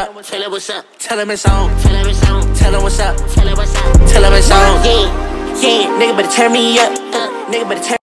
Tell her what's up. Tell him it's on. Tell her it's on. Tell him what's up. Tell her what's up. Tell him it's on. Yeah, yeah. Nigga better turn me up. Nigga better turn